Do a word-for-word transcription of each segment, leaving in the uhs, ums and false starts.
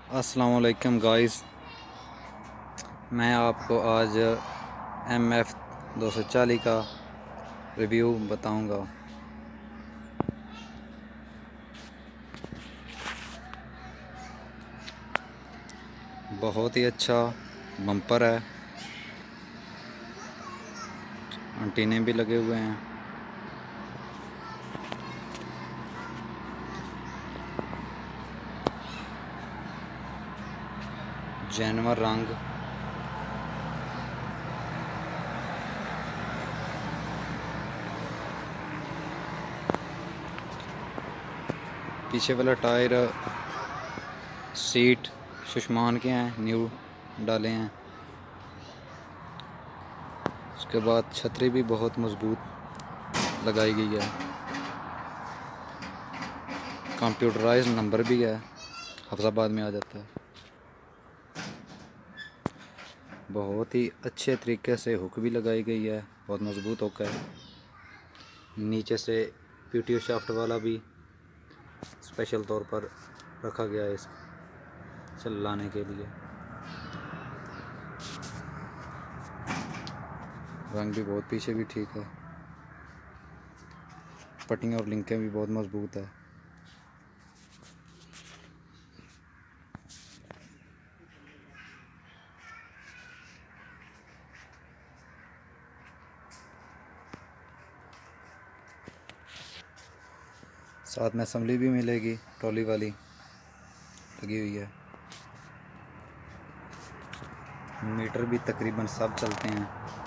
अस्सलाम वालेकुम गाइस, मैं आपको आज एम एफ दो सौ चालीस का रिव्यू बताऊंगा। बहुत ही अच्छा बम्पर है, एंटीने भी लगे हुए हैं। जानवर रंग, पीछे वाला टायर सीट सुषमान के हैं, न्यू डाले हैं। उसके बाद छतरी भी बहुत मजबूत लगाई गई है। कंप्यूटराइज नंबर भी है, हफ्जाबाद में आ जाता है। बहुत ही अच्छे तरीके से हुक भी लगाई गई है, बहुत मजबूत हुक है। नीचे से पीटीओ शाफ्ट वाला भी स्पेशल तौर पर रखा गया है इस चलाने के लिए। रंग भी बहुत पीछे भी ठीक है, पट्टियाँ और लिंकें भी बहुत मजबूत है। साथ में असम्बली भी मिलेगी, ट्रॉली वाली लगी हुई है। मीटर भी तकरीबन सब चलते हैं।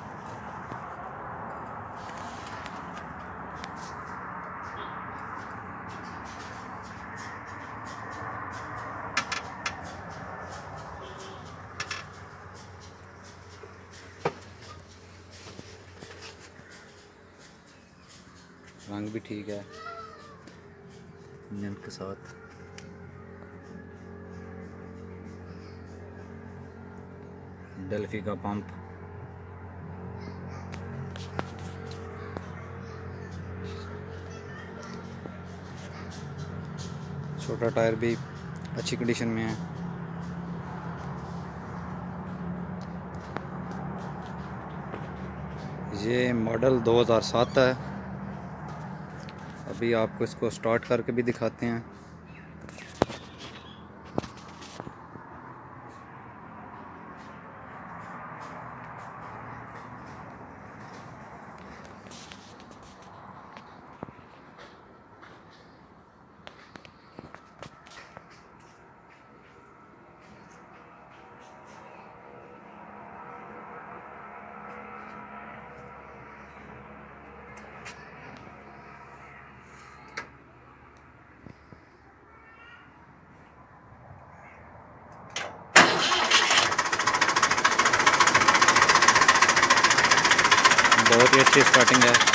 रंग भी ठीक है इंजन के साथ। डेल्फी का पंप, छोटा टायर भी अच्छी कंडीशन में है। ये मॉडल दो हज़ार सात है। अभी आपको इसको स्टार्ट करके भी दिखाते हैं। बहुत ही अच्छी स्टार्टिंग है।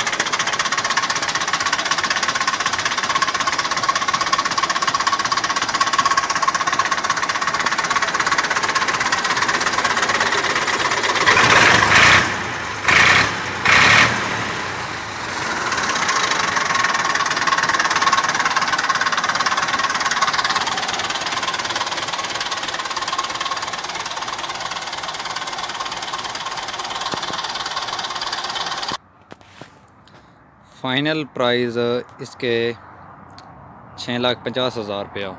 फाइनल प्राइस इसके छः लाख पचास हज़ार रुपया।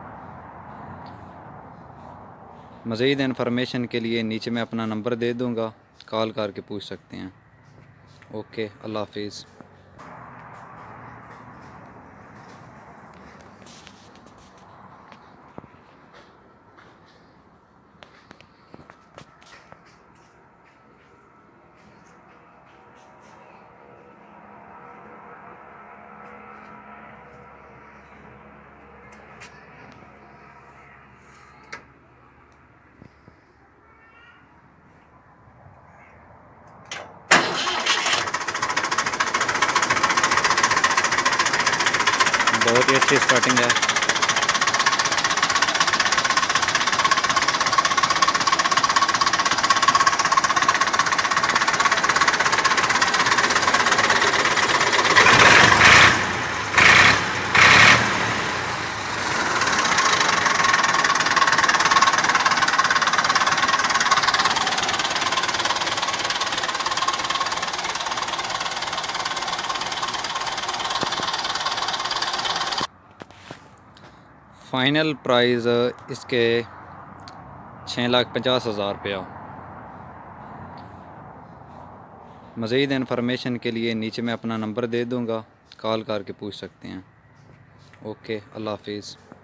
मज़ीद इन्फॉर्मेशन के लिए नीचे मैं अपना नंबर दे दूँगा, कॉल करके पूछ सकते हैं। ओके, अल्लाह हाफिज़। बहुत ही अच्छी स्टार्टिंग है। फाइनल प्राइस इसके छः लाख पचास हज़ार रुपया। मज़ीद इन्फॉर्मेशन के लिए नीचे मैं अपना नंबर दे दूँगा, कॉल करके पूछ सकते हैं। ओके, अल्लाह हाफिज़।